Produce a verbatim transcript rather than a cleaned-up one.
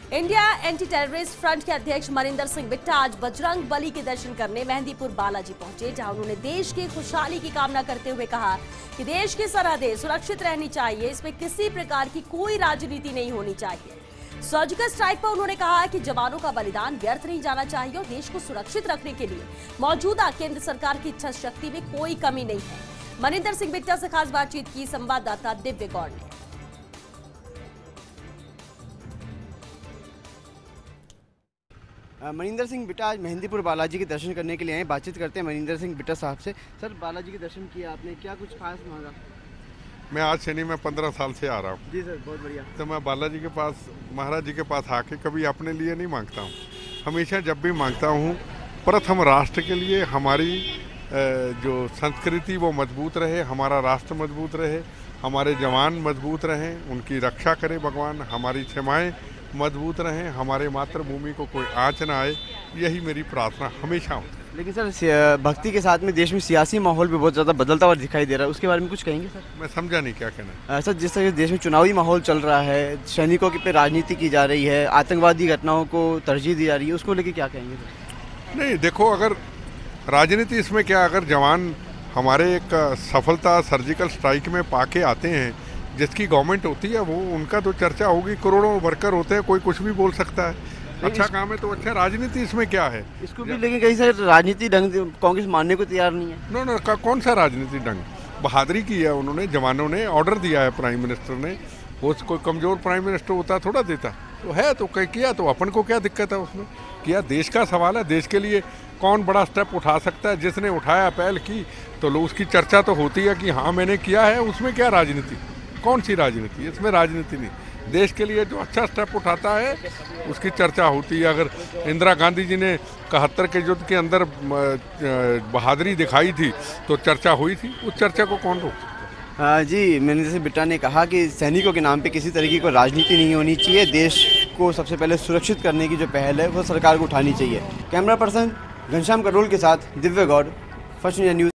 India anti terrorist front के अध्यक्ष मनिंदर सिंह बिट्टा आज बजरंग बली के दर्शन करने मेहंदीपुर बालाजी पहुंचे, जहां उन्होंने देश की खुशहाली की कामना करते हुए कहा कि देश की सरहदें सुरक्षित रहनी चाहिए, इसमें किसी प्रकार की कोई राजनीति नहीं होनी चाहिए। सर्जिकल स्ट्राइक पर उन्होंने कहा कि जवानों का बलिदान व्यर्थ नहीं जाना चाहिए और देश को सुरक्षित रखने के लिए मौजूदा केंद्र सरकार की इच्छा शक्ति में कोई कमी नहीं है। मनिंदर सिंह बिट्टा से खास बातचीत की संवाददाता दिव्य गौड़ ने। मनिंदर सिंह बिट्टा आज मेहंदीपुर बालाजी के दर्शन करने के लिए आए। बातचीत करते हैं मनिंदर सिंह बिट्टा साहब से। सर, बालाजी के दर्शन किया आपने, क्या कुछ खास मांगा? मैं आज शनि में पंद्रह साल से आ रहा हूँ। जी सर, बहुत बढ़िया। तो मैं बालाजी के पास, महाराज जी के पास आके कभी अपने लिए नहीं मांगता हूँ। हमेशा जब भी मांगता हूँ, प्रथम राष्ट्र के लिए, हमारी जो संस्कृति वो मजबूत रहे, हमारा राष्ट्र मजबूत रहे, हमारे जवान मजबूत रहें, उनकी रक्षा करे भगवान, हमारी सीमाएँ मजबूत रहें, हमारे मातृभूमि को कोई आँच ना आए, यही मेरी प्रार्थना हमेशा होती है। लेकिन सर, भक्ति के साथ में देश में सियासी माहौल भी बहुत ज़्यादा बदलता हुआ दिखाई दे रहा है, उसके बारे में कुछ कहेंगे सर? मैं समझा नहीं क्या कहना। सर, जिस तरह देश में चुनावी माहौल चल रहा है, सैनिकों की पे राजनीति की जा रही है, आतंकवादी घटनाओं को तरजीह दी जा रही है, उसको लेकर क्या कहेंगे सर? नहीं, देखो, अगर राजनीति इसमें क्या, अगर जवान हमारे एक सफलता सर्जिकल स्ट्राइक में पाके आते हैं, जिसकी गवर्नमेंट होती है, वो उनका तो चर्चा होगी, करोड़ों वर्कर होते हैं, कोई कुछ भी बोल सकता है। अच्छा काम है तो अच्छा, राजनीति इसमें क्या है? इसको भी लेकिन कहीं सर राजनीति ढंग कांग्रेस मानने को तैयार नहीं है। नो नो, कौन सा राजनीति ढंग? बहादुरी की है उन्होंने, जवानों ने ऑर्डर दिया है प्राइम मिनिस्टर ने। वो कोई कमजोर प्राइम मिनिस्टर होता थोड़ा देता, तो है तो कहीं किया, तो अपन को क्या दिक्कत है उसमें? किया, देश का सवाल है, देश के लिए कौन बड़ा स्टेप उठा सकता है, जिसने उठाया पहल की तो लोग उसकी चर्चा तो होती है कि हाँ मैंने किया है। उसमें क्या राजनीति, कौन सी राजनीति? इसमें राजनीति नहीं। देश के लिए जो अच्छा स्टेप उठाता है उसकी चर्चा होती है। अगर इंदिरा गांधी जी ने इकहत्तर के युद्ध के अंदर बहादुरी दिखाई थी तो चर्चा हुई थी, उस चर्चा को कौन रोक सकता? हाँ जी, मनिंदर सिंह बिट्टा ने कहा कि सैनिकों के नाम पे किसी तरीके की राजनीति नहीं होनी चाहिए, देश को सबसे पहले सुरक्षित करने की जो पहल है वो सरकार को उठानी चाहिए। कैमरा पर्सन घनश्याम करोल के साथ Divya Gaur, first India news.